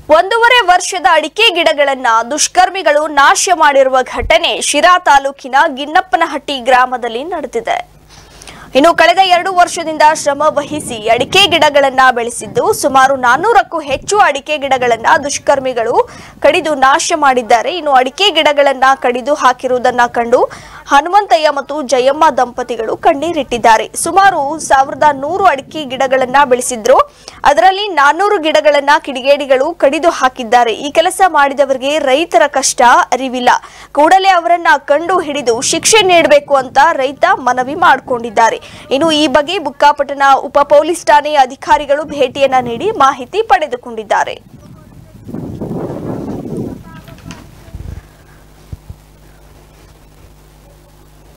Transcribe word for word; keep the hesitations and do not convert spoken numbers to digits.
ಒಂದೂವರೆ ವರ್ಷದ ಅಡಿಕೆ ಗಿಡಗಳನ್ನ ದುಷ್ಕರ್ಮಿಗಳು ನಾಶ ಮಾಡಿರುವ ಘಟನೆ ಶಿರಾ ತಾಲೂಕಿನ ಗಿನ್ನಪ್ಪನಹಟ್ಟಿ ಗ್ರಾಮದಲ್ಲಿ ನಡೆದಿದೆ. ಇನ್ನು ಕಳೆದ ಎರಡು ವರ್ಷದಿಂದ ಶ್ರಮ ವಹಿಸಿ ಅಡಿಕೆ ಗಿಡಗಳನ್ನ ಬೆಳೆಸಿದ್ದು ಸುಮಾರು ನಾನ್ನೂರಕ್ಕೂ ಹೆಚ್ಚು ಅಡಿಕೆ ಗಿಡಗಳನ್ನ ದುಷ್ಕರ್ಮಿಗಳು ಕಡಿದು ನಾಶ ಮಾಡಿದ್ದಾರೆ. ಇನ್ನು ಅಡಿಕೆ ಗಿಡಗಳನ್ನ ಕಡಿದು ಹಾಕಿರುವುದನ್ನ ಕಂಡು ಹನುಮಂತಯ್ಯ ಮತ್ತು ಜಯಮ್ಮ ದಂಪತಿಗಳು ಕಣ್ಣೀರಿಟ್ಟಿದ್ದಾರೆ. ಸುಮಾರು ಸಾವಿರದ ನೂರು ಅಡಿಕೆ ಗಿಡಗಳನ್ನ ಬೆಳೆಸಿದ್ರು. ಅದರಲ್ಲಿ ನಾನ್ನೂರು ಗಿಡಗಳನ್ನ ಕಿಡಿಗೇಡಿಗಳು ಕಡಿದು ಹಾಕಿದ್ದಾರೆ. ಈ ಕೆಲಸ ಮಾಡಿದವರಿಗೆ ರೈತರ ಕಷ್ಟ ಅರಿವಿಲ್ಲ. ಕೂಡಲೇ ಅವರನ್ನ ಕಂಡು ಹಿಡಿದು ಶಿಕ್ಷೆ ನೀಡಬೇಕು ಅಂತ ರೈತ ಮನವಿ ಮಾಡಿಕೊಂಡಿದ್ದಾರೆ. ಇನ್ನು ಈ ಬಗ್ಗೆ ಬುಕ್ಕಾಪಟ್ಟಣ ಉಪ ಪೊಲೀಸ್ ಠಾಣೆಯ ಅಧಿಕಾರಿಗಳು ಭೇಟಿಯನ್ನ ನೀಡಿ ಮಾಹಿತಿ ಪಡೆದುಕೊಂಡಿದ್ದಾರೆ.